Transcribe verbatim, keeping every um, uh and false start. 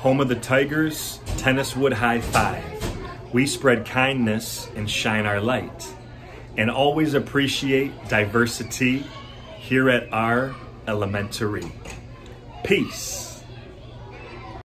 Home of the Tigers, Tenniswood High Five. We spread kindness and shine our light, and always appreciate diversity here at our elementary. Peace.